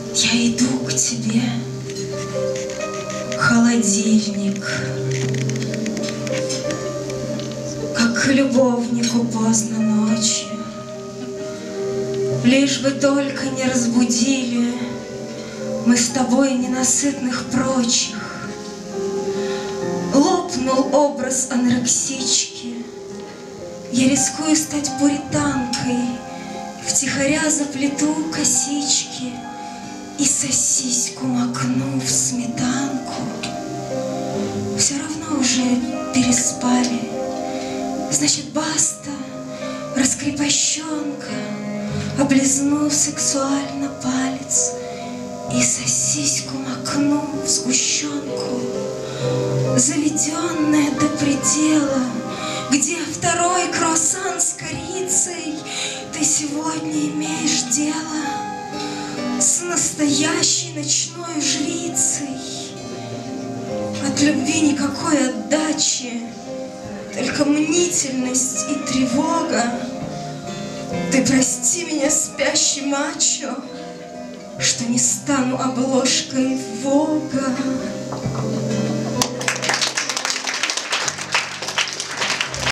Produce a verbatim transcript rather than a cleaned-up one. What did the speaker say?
Я иду к тебе, холодильник, как к любовнику поздно ночью. Лишь бы только не разбудили мы с тобой ненасытных прочих. Лопнул образ анорексички. Я рискую стать пуританкой, втихаря заплету косички и сосиську макну в сметанку. Все равно уже переспали, значит, баста, раскрепощенка. Облизну сексуально палец и сосиську макну в сгущенку, заведенная до предела, где второй круассан с корицей. Ты сегодня имеешь дело с настоящей ночной жрицей. От любви никакой отдачи, только мнительность и тревога. Ты прости меня, спящий мачо, что не стану обложкой